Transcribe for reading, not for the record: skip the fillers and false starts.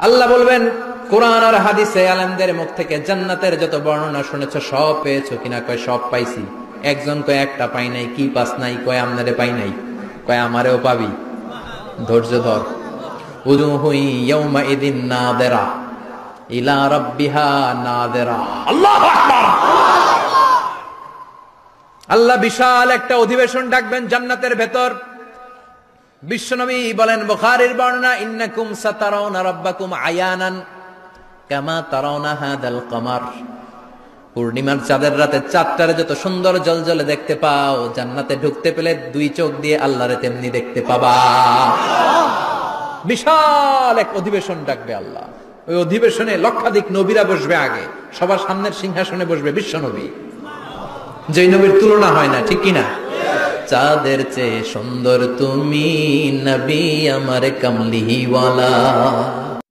আল্লাহ বলবেন কোরআন আর হাদিসে আলেমদের মুখ থেকে জান্নাতের যত বর্ণনা শুনেছো সব পেয়েছো কিনা? কয় সব পাইছি। একজন কয় একটা পাই নাই। কি পাস নাই? কয় আমনারে পাই নাই। কয় আমারেও পাবি, ধৈর্য ধর। উজুহু ইয়াউমা ইদিন নাদিরা ইলা রাব্বিহা নাদিরা। আল্লাহু আকবার। আল্লাহ বিশাল একটা অধিবেশন ডাকবেন জান্নাতের ভেতর। বিশ্বনবী বলেন বুখারীর বর্ণনা, ইন্নাকুম সাতারাউনা রাব্বাকুম আয়ানান কামা তারাউনা হাদাল কমার। পূর্ণিমার চাঁদের রাতে চাঁদটারে যত সুন্দর জলজলে দেখতে পাও, জান্নাতে ঢুকতে পেলে দুই চোখ দিয়ে আল্লাহরে তেমনি দেখতে পাবা। বিশাল এক অধিবেশন ডাকবে আল্লাহ। ওই অধিবেশনে লক্ষাধিক নবীরা বসবে। আগে সবার সামনের সিংহাসনে বসবে বিশ্বনবী, যেই নবীর তুলনা হয় না, ঠিক কিনা? চাঁদের চেয়ে সুন্দর তুমি নবী আমার কামলিওয়ালা।